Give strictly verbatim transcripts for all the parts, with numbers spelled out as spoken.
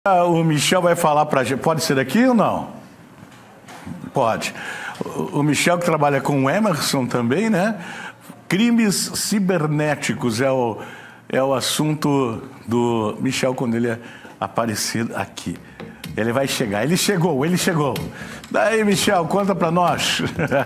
O Michel vai falar para a gente. Pode ser daqui ou não? Pode. O Michel, que trabalha com o Emerson também, né? Crimes cibernéticos é o, é o assunto do Michel quando ele aparecer aqui. Ele vai chegar. Ele chegou, ele chegou. Daí, Michel, conta para nós.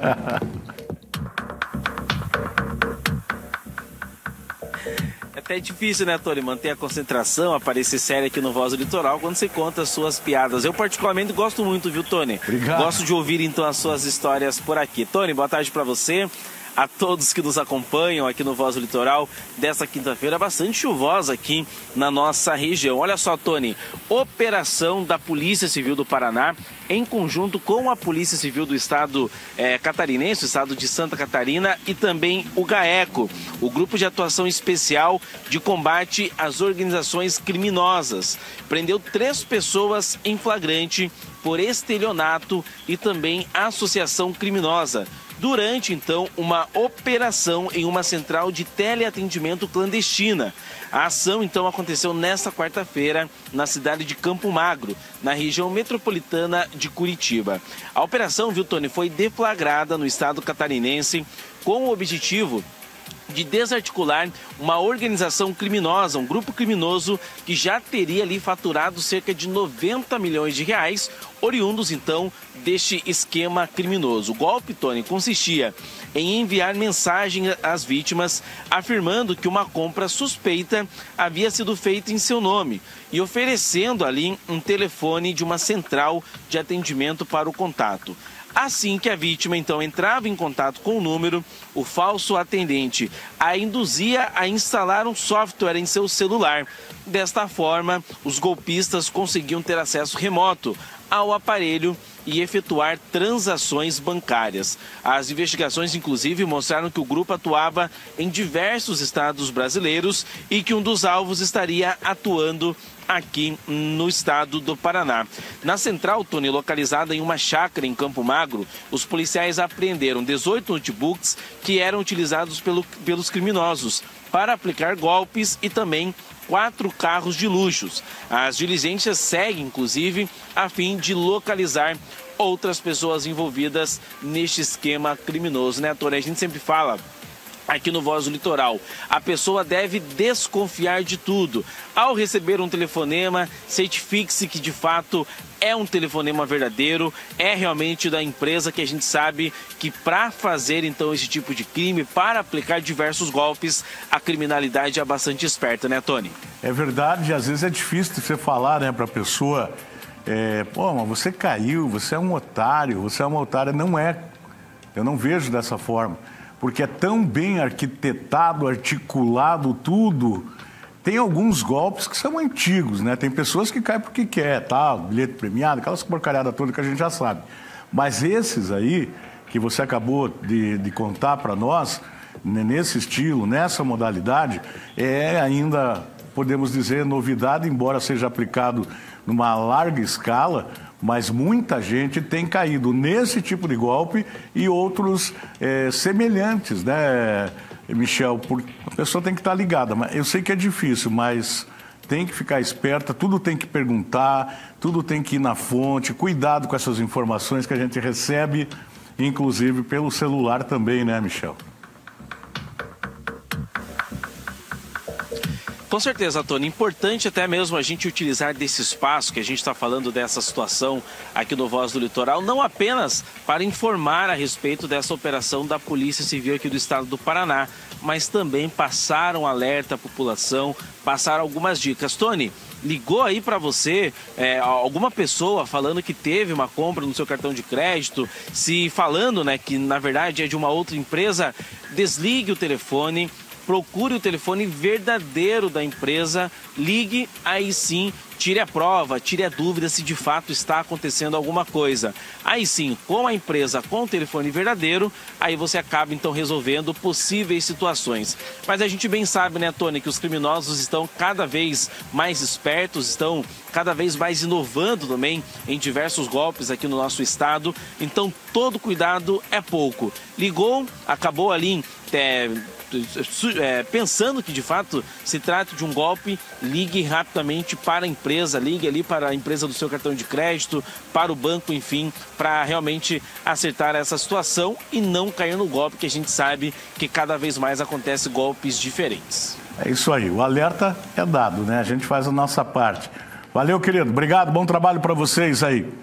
É até difícil, né, Tony, manter a concentração, aparecer sério aqui no Voz do Litoral quando você conta as suas piadas. Eu particularmente gosto muito, viu, Tony? Obrigado. Gosto de ouvir, então, as suas histórias por aqui. Tony, boa tarde para você, a todos que nos acompanham aqui no Voz do Litoral desta quinta-feira, bastante chuvosa aqui na nossa região. Olha só, Tony, operação da Polícia Civil do Paraná, em conjunto com a Polícia Civil do Estado é, catarinense, o Estado de Santa Catarina, e também o GAECO, o Grupo de Atuação Especial de Combate às Organizações Criminosas. Prendeu três pessoas em flagrante por estelionato e também associação criminosa, durante, então, uma operação em uma central de teleatendimento clandestina. A ação, então, aconteceu nesta quarta-feira na cidade de Campo Magro, na região metropolitana de Curitiba. A operação, viu, Tony, foi deflagrada no estado catarinense com o objetivo de desarticular uma organização criminosa, um grupo criminoso que já teria ali faturado cerca de noventa milhões de reais, oriundos então deste esquema criminoso. O golpe, Tony, consistia em enviar mensagem às vítimas afirmando que uma compra suspeita havia sido feita em seu nome e oferecendo ali um telefone de uma central de atendimento para o contato. Assim que a vítima, então, entrava em contato com o número, o falso atendente a induzia a instalar um software em seu celular. Desta forma, os golpistas conseguiam ter acesso remoto ao aparelho e efetuar transações bancárias. As investigações, inclusive, mostraram que o grupo atuava em diversos estados brasileiros e que um dos alvos estaria atuando aqui no estado do Paraná. Na central, Tony, localizada em uma chácara em Campo Magro, os policiais apreenderam dezoito notebooks que eram utilizados pelo, pelos criminosos para aplicar golpes e também quatro carros de luxos. As diligências seguem, inclusive, a fim de localizar outras pessoas envolvidas neste esquema criminoso, né, Tony? A gente sempre fala aqui no Voz do Litoral, a pessoa deve desconfiar de tudo. Ao receber um telefonema, certifique-se que de fato é um telefonema verdadeiro, é realmente da empresa, que a gente sabe que para fazer então esse tipo de crime, para aplicar diversos golpes, a criminalidade é bastante esperta, né, Tony? É verdade, às vezes é difícil você falar, né, para a pessoa, é, pô, mas você caiu, você é um otário, você é uma otária. Não é, eu não vejo dessa forma. Porque é tão bem arquitetado, articulado tudo. Tem alguns golpes que são antigos, né? Tem pessoas que caem porque quer, tá? Bilhete premiado, aquelas porcariadas todas que a gente já sabe. Mas esses aí, que você acabou de, de contar para nós, nesse estilo, nessa modalidade, é ainda, podemos dizer, novidade, embora seja aplicado numa larga escala, mas muita gente tem caído nesse tipo de golpe e outros é, semelhantes, né, Michel? Porque a pessoa tem que estar ligada. Eu sei que é difícil, mas tem que ficar esperta, tudo tem que perguntar, tudo tem que ir na fonte, cuidado com essas informações que a gente recebe, inclusive pelo celular também, né, Michel? Com certeza, Tony. Importante até mesmo a gente utilizar desse espaço que a gente está falando dessa situação aqui no Voz do Litoral, não apenas para informar a respeito dessa operação da Polícia Civil aqui do estado do Paraná, mas também passar um alerta à população, passar algumas dicas. Tony, ligou aí para você é, alguma pessoa falando que teve uma compra no seu cartão de crédito, se falando, né, que na verdade é de uma outra empresa, desligue o telefone, procure o telefone verdadeiro da empresa, ligue, aí sim, tire a prova, tire a dúvida se de fato está acontecendo alguma coisa. Aí sim, com a empresa, com o telefone verdadeiro, aí você acaba então resolvendo possíveis situações. Mas a gente bem sabe, né, Tony, que os criminosos estão cada vez mais espertos, estão cada vez mais inovando também em diversos golpes aqui no nosso estado. Então todo cuidado é pouco. Ligou, acabou ali é, pensando que de fato se trata de um golpe, ligue rapidamente para a empresa. empresa, ligue ali para a empresa do seu cartão de crédito, para o banco, enfim, para realmente acertar essa situação e não cair no golpe, que a gente sabe que cada vez mais acontece golpes diferentes. É isso aí, o alerta é dado, né? A gente faz a nossa parte. Valeu, querido. Obrigado, bom trabalho para vocês aí.